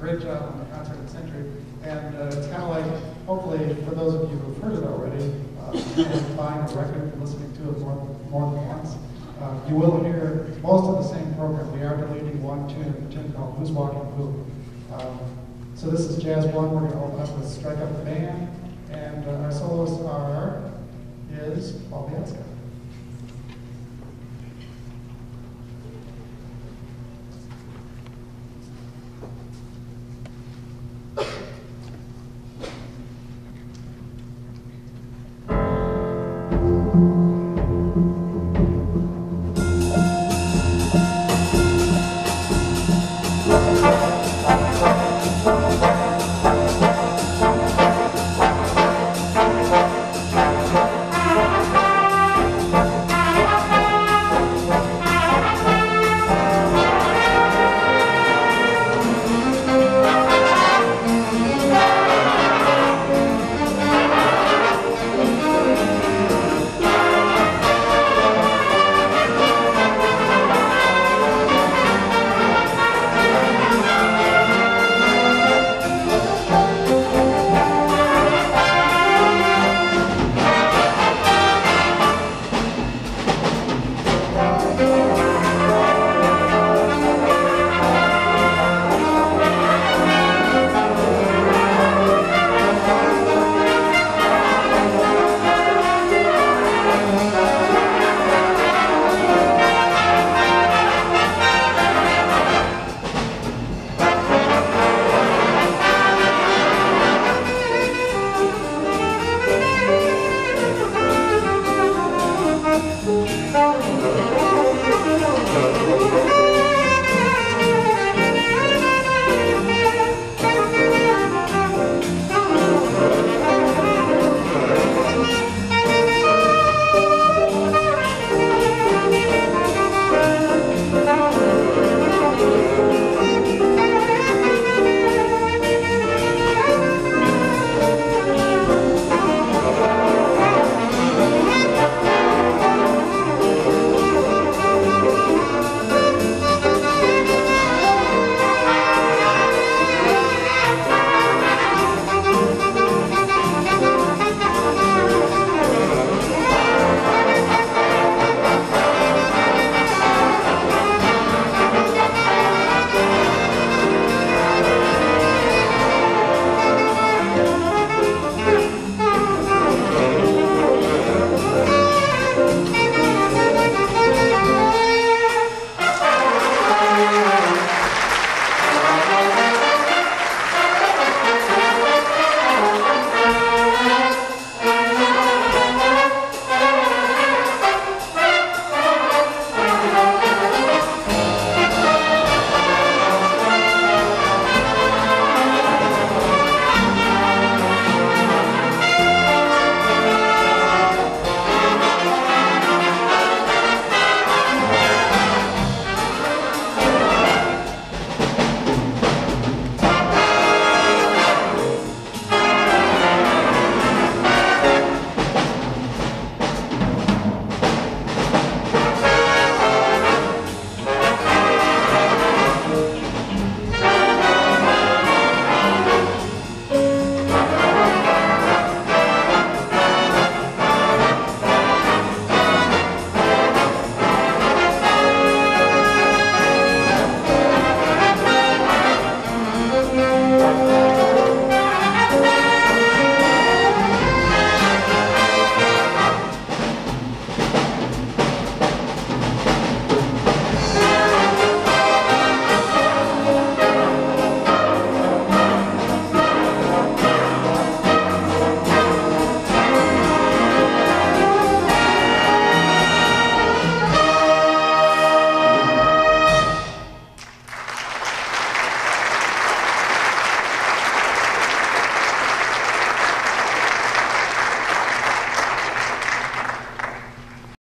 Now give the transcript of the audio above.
great job on the concert at Century. And it's kind of like, hopefully, for those of you who've heard it already, buying a record and listening to it more than once. You will hear most of the same program. We are deleting one tune, a tune called Who's Walking Who. So this is Jazz 1. We're going to open up with Strike Up the Band. And our soloist is Paul Bielska.